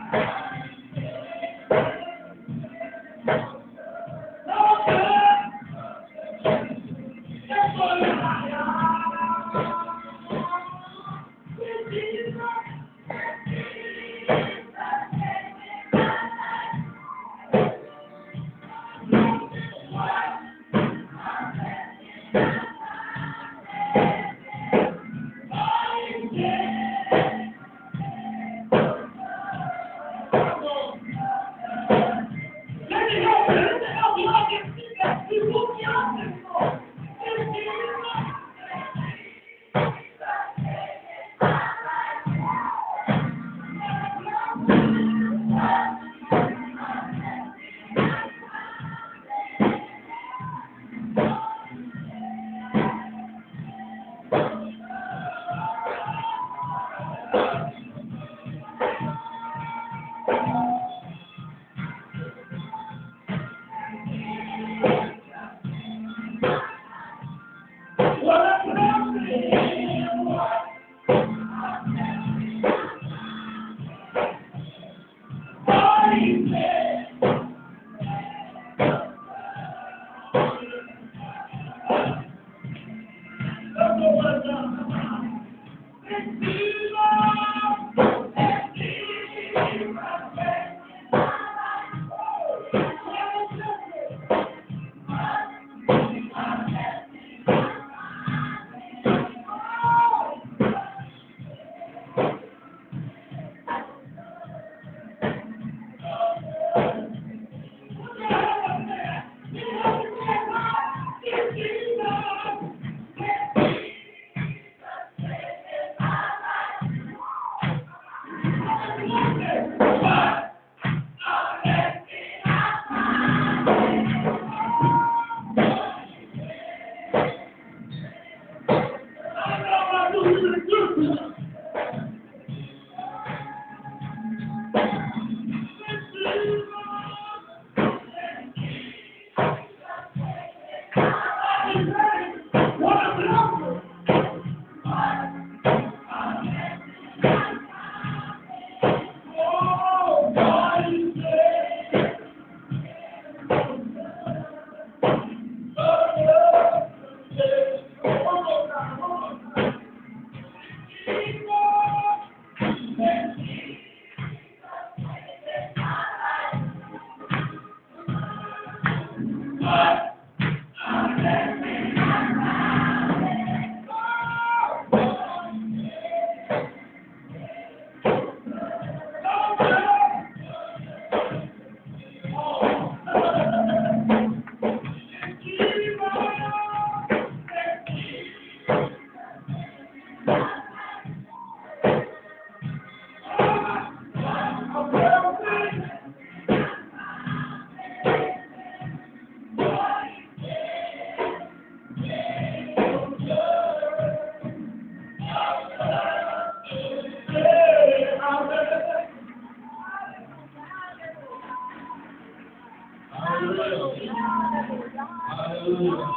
Hallelujah.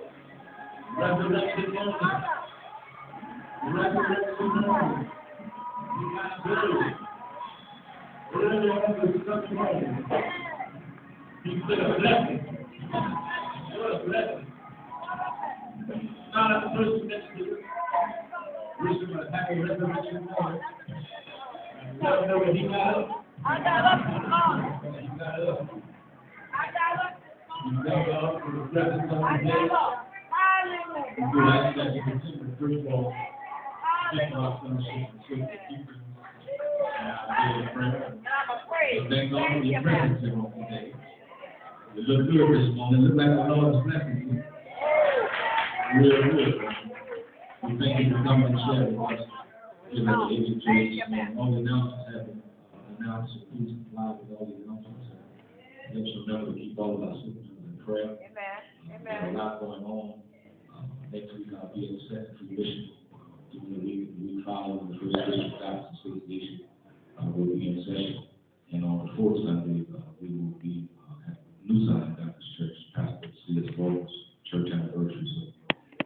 Resurrection moment. Resurrection moment. You got good. Early on the Sunday morning. You said a blessing. What a blessing. Not a person next to you. Wishing him a happy resurrection moment. Let him know what he got up. I got up this morning. You got up. I got up this You morning. got up for the presence of I the day. got up. Hallelujah. You do that, that you continue to first of all, thank Hallelujah. our sonship and sweet keepers. And I pray. I'm afraid. So thank God for Thank you, your man. presence here on today. You look good this morning. Look like the Lord's blessing you. Real good. We thank you for coming and sharing with us. You know, the agent and all the announcements have been announced. So please comply with all the announcements. Let you remember to keep all of our citizens in prayer. Amen. There's a lot going on. Next week I'll be at the Second Commission. During the week following the First District Baptist Association will be in session. And on the fourth Sunday, we will be